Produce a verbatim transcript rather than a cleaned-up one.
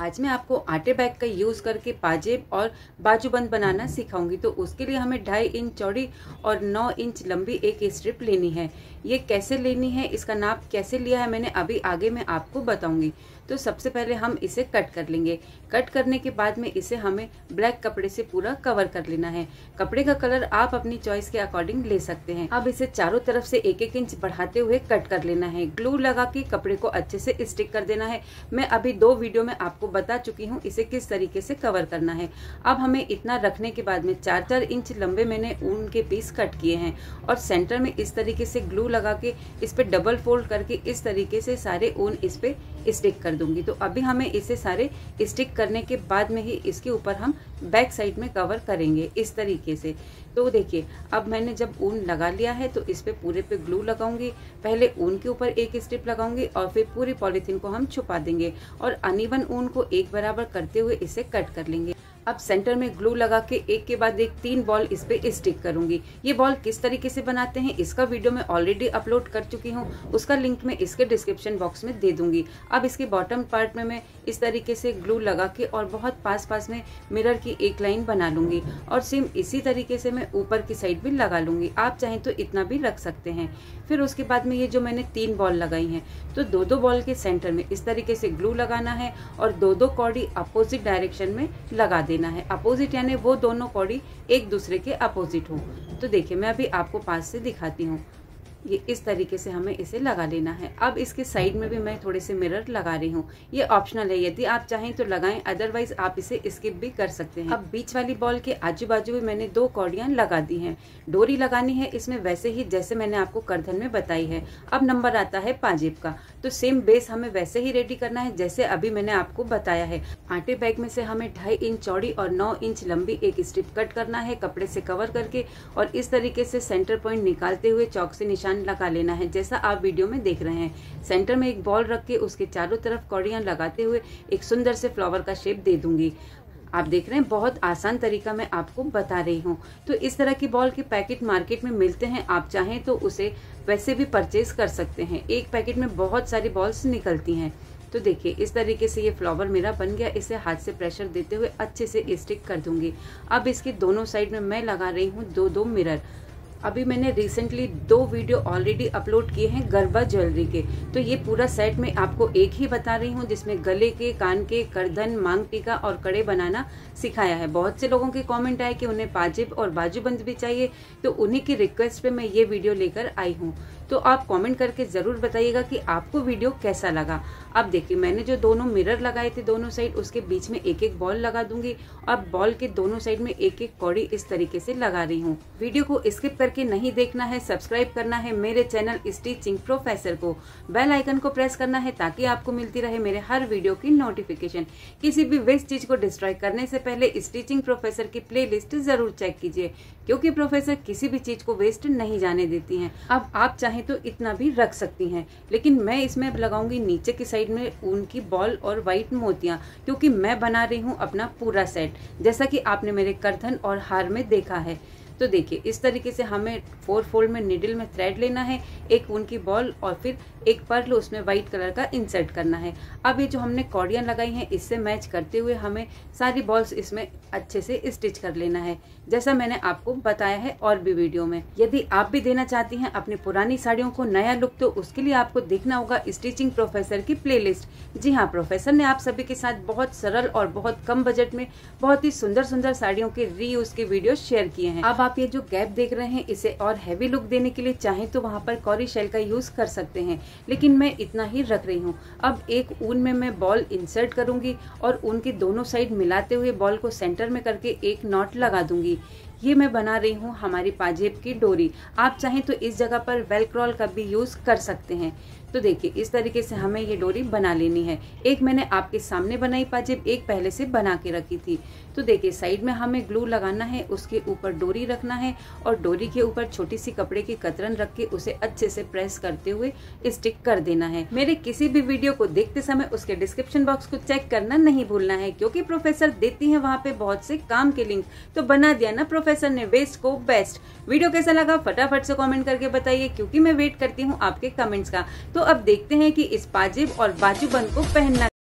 आज मैं आपको आटे बैग का यूज करके पाजेब और बाजूबंद बनाना सिखाऊंगी। तो उसके लिए हमें ढाई इंच चौड़ी और नौ इंच लंबी एक स्ट्रिप लेनी है। ये कैसे लेनी है, इसका नाप कैसे लिया है मैंने अभी आगे मैं आपको बताऊंगी। तो सबसे पहले हम इसे कट कर लेंगे। कट करने के बाद में इसे हमें ब्लैक कपड़े से पूरा कवर कर लेना है। कपड़े का कलर आप अपनी चॉइस के अकॉर्डिंग ले सकते हैं। अब इसे चारों तरफ से एक एक इंच बढ़ाते हुए कट कर लेना है। ग्लू लगा के कपड़े को अच्छे से स्टिक कर देना है। मैं अभी दो वीडियो में आपको बता चुकी हूँ इसे किस तरीके से कवर करना है। अब हमें इतना रखने के बाद में चार चार इंच लंबे मैंने ऊन के पीस कट किए हैं और सेंटर में इस तरीके से ग्लू लगा के इस पे डबल फोल्ड करके इस तरीके से सारे ऊन इस पे स्टिक कर दूंगी। तो अभी हमें इसे सारे स्टिक करने के बाद में ही इसके ऊपर हम बैक साइड में कवर करेंगे इस तरीके से। तो देखिए अब मैंने जब ऊन लगा लिया है तो इस पे पूरे पे ग्लू लगाऊंगी। पहले ऊन के ऊपर एक स्ट्रिप लगाऊंगी और फिर पूरी पॉलीथीन को हम छुपा देंगे और अनइवन ऊन को एक बराबर करते हुए इसे कट कर लेंगे। अब सेंटर में ग्लू लगा के एक के बाद एक तीन बॉल इस पे स्टिक करूंगी। ये बॉल किस तरीके से बनाते हैं इसका वीडियो मैं ऑलरेडी अपलोड कर चुकी हूँ, उसका लिंक मैं इसके डिस्क्रिप्शन बॉक्स में दे दूंगी। अब इसके बॉटम पार्ट में मैं इस तरीके से ग्लू लगा के और बहुत पास पास में मिरर की एक लाइन बना लूंगी और सेम इसी तरीके से मैं ऊपर की साइड भी लगा लूंगी। आप चाहें तो इतना भी रख सकते हैं। फिर उसके बाद में ये जो मैंने तीन बॉल लगाई हैं तो दो दो बॉल के सेंटर में इस तरीके से ग्लू लगाना है और दो दो कौड़ी अपोजिट डायरेक्शन में लगा देना है। अपोजिट यानी वो दोनों कौड़ी एक दूसरे के अपोजिट हो। तो देखिए मैं अभी आपको पास से दिखाती हूँ। ये इस तरीके से हमें इसे लगा लेना है। अब इसके साइड में भी मैं थोड़े से मिरर लगा रही हूँ। ये ऑप्शनल है, यदि आप चाहें तो लगाएं, अदरवाइज आप इसे स्किप भी कर सकते हैं। अब बीच वाली बॉल के आजू बाजू में मैंने दो कौड़ियां लगा दी हैं। डोरी लगानी है इसमें वैसे ही जैसे मैंने आपको करधन में बताई है। अब नंबर आता है पाजेब का, तो सेम बेस हमें वैसे ही रेडी करना है जैसे अभी मैंने आपको बताया है। आटे बैग में से हमें ढाई इंच चौड़ी और नौ इंच लंबी एक स्ट्रिप कट करना है कपड़े से कवर करके और इस तरीके से सेंटर पॉइंट निकालते हुए चौक से निशान लगा लेना है जैसा आप वीडियो में देख रहे हैं। सेंटर में एक बॉल रख के उसके चारों तरफ कौड़ियां लगाते हुए एक सुंदर से फ्लावर का शेप दे दूंगी। आप देख रहे हैं बहुत आसान तरीका मैं आपको बता रही हूँ। तो इस तरह की बॉल के पैकेट मार्केट में मिलते हैं, आप चाहें तो उसे वैसे भी परचेज कर सकते हैं। एक पैकेट में बहुत सारी बॉल्स निकलती हैं। तो देखिए इस तरीके से ये फ्लावर मेरा बन गया। इसे हाथ से प्रेशर देते हुए अच्छे से स्टिक कर दूंगी। अब इसके दोनों साइड में मैं लगा रही हूँ दो दो मिरर। अभी मैंने रिसेंटली दो वीडियो ऑलरेडी अपलोड किए हैं गरबा ज्वेलरी के, तो ये पूरा सेट मैं आपको एक ही बता रही हूँ जिसमें गले के, कान के, करधन, मांग टीका और कड़े बनाना सिखाया है। बहुत से लोगों के कमेंट आए कि उन्हें पाजेब और बाजूबंद भी चाहिए, तो उन्हीं की रिक्वेस्ट पे मैं ये वीडियो लेकर आई हूँ। तो आप कमेंट करके जरूर बताइएगा कि आपको वीडियो कैसा लगा। अब देखिए मैंने जो दोनों मिरर लगाए थे दोनों साइड, उसके बीच में एक एक बॉल लगा दूंगी। अब बॉल के दोनों साइड में एक एक कौड़ी इस तरीके से लगा रही हूँ। वीडियो को स्किप करके नहीं देखना है, सब्सक्राइब करना है मेरे चैनल स्टिचिंग प्रोफेसर को। बेल आइकन को प्रेस करना है ताकि आपको मिलती रहे मेरे हर वीडियो की नोटिफिकेशन। किसी भी वेस्ट चीज को डिस्ट्रॉय करने से पहले स्टिचिंग प्रोफेसर की प्ले लिस्ट जरूर चेक कीजिए, क्योंकि प्रोफेसर किसी भी चीज को वेस्ट नहीं जाने देती है। अब आप चाहें तो इतना भी रख सकती हैं, लेकिन मैं इसमें लगाऊंगी नीचे की साइड में ऊन की बॉल और व्हाइट मोतियां, क्योंकि मैं बना रही हूं अपना पूरा सेट जैसा कि आपने मेरे करधन और हार में देखा है। तो देखिए इस तरीके से हमें फोर फोल्ड में निडल में थ्रेड लेना है, एक ऊन की बॉल और फिर एक पर्ल उसमें व्हाइट कलर का इंसर्ट करना है। अब ये जो हमने कौड़ियां लगाई हैं इससे मैच करते हुए हमें सारी बॉल्स इसमें अच्छे से स्टिच कर लेना है जैसा मैंने आपको बताया है और भी वीडियो में। यदि आप भी देना चाहती हैं अपनी पुरानी साड़ियों को नया लुक, तो उसके लिए आपको देखना होगा स्टिचिंग प्रोफेसर की प्लेलिस्ट। जी हाँ, प्रोफेसर ने आप सभी के साथ बहुत सरल और बहुत कम बजट में बहुत ही सुंदर सुंदर साड़ियों के रीयूज के वीडियो शेयर किए हैं। अब आप ये जो गैप देख रहे हैं इसे और हैवी लुक देने के लिए चाहें तो वहाँ पर कॉरी शेल का यूज कर सकते हैं, लेकिन मैं इतना ही रख रही हूँ। अब एक ऊन में मैं बॉल इंसर्ट करूंगी और ऊन के दोनों साइड मिलाते हुए बॉल को सेंटर में करके एक नॉट लगा दूंगी। ये मैं बना रही हूँ हमारी पाजेब की डोरी। आप चाहें तो इस जगह पर वेलक्रॉल का भी यूज कर सकते हैं। तो देखिए इस तरीके से हमें ये डोरी बना लेनी है। एक मैंने आपके सामने बनाई पाजेब, एक पहले से बना के रखी थी। तो देखिए साइड में हमें ग्लू लगाना है, उसके ऊपर डोरी रखना है और डोरी के ऊपर छोटी सी कपड़े की कतरन रख के उसे अच्छे से प्रेस करते हुए स्टिक कर देना है। मेरे किसी भी वीडियो को देखते समय उसके डिस्क्रिप्शन बॉक्स को चेक करना नहीं भूलना है, क्योंकि प्रोफेसर देती है वहाँ पे बहुत से काम के लिंक। तो बना दिया ना प्रोफेसर ने वेस्ट को बेस्ट। वीडियो कैसा लगा फटाफट से कमेंट करके बताइए, क्योंकि मैं वेट करती हूँ आपके कमेंट्स का। तो अब देखते हैं कि इस पाजेब और बाजूबंद को पहनना